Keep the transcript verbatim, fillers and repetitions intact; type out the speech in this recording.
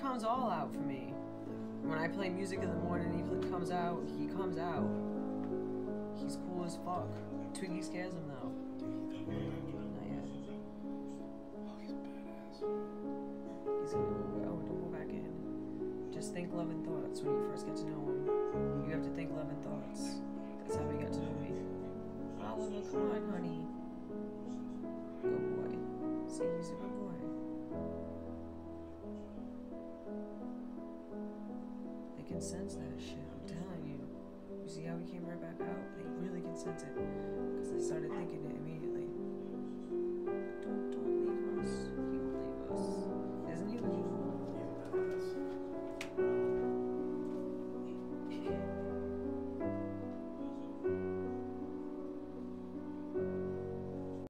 comes all out for me. When I play music in the morning, he comes out. He comes out. He's cool as fuck. Twiggy scares him though. Not yet. Oh, he's badass. He's gonna go. Oh, don't go back in. Just think loving thoughts when you first get to know him. You have to think loving thoughts. That's how he got to know me. Oliver, come on, honey. Good boy. See, he's a good boy. They can sense that shit, I'm telling you. You see how he came right back out? They really can sense it. Because they started thinking it immediately.